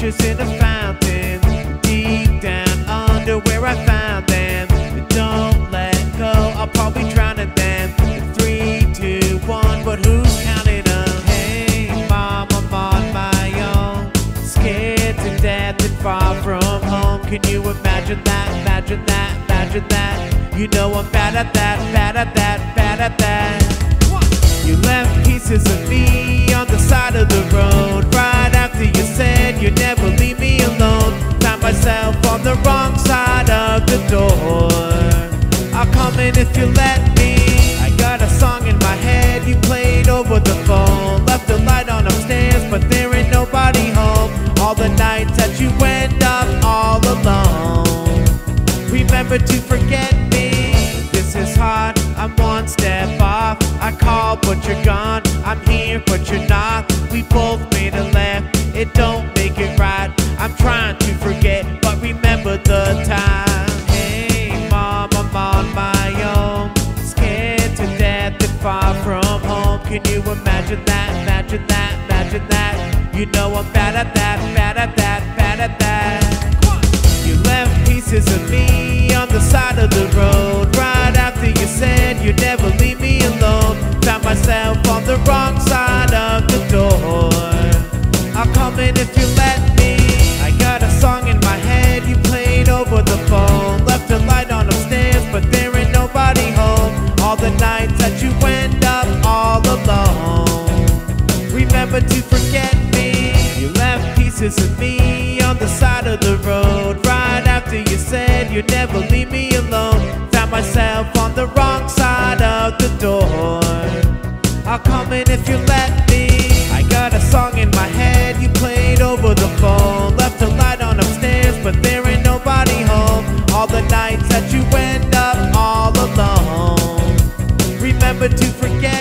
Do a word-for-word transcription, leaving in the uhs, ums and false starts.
pictures in a fountain, deep down under where I found them. Don't let go, I'll probably drown in them. Three, two, one, but who's counting them? Hey mom, I'm on my own, scared to death and far from home. Can you imagine that, imagine that, imagine that? You know I'm bad at that, bad at that, bad at that. You left pieces of me on the side of the road, right after you said you'd never leave me alone. Found myself on the wrong side of the door. I'll come in if you let me. I got a song in my head you played over the phone. Left the light on upstairs, but there ain't nobody home. All the nights that you went up all alone. Remember to forget me. This is hard, I'm one step off. I call but you're gone, I'm here but you're not. We both made a left, it don't make it right. I'm trying to forget, but remember the time. Hey mom, I'm on my own, scared to death and far from home. Can you imagine that, imagine that, imagine that? You know I'm bad at that, bad at that, bad at that. You left pieces of me on the side of the road, right after you said you'd never leave me alone. Found myself on the wrong side of the door. I'll come in if you let me. I got a song in my head you played over the phone. Left the light on upstairs, but there ain't nobody home. All the nights that you went up all alone. Remember to forget me. You left pieces of me on the side of the road, right after you said you'd never leave me alone. Found myself on the wrong side of the door. I'll come in if you let me. I got a song in my head you played over the phone. Left the light on upstairs, but there ain't nobody home. All the nights that you went up all alone. Remember to forget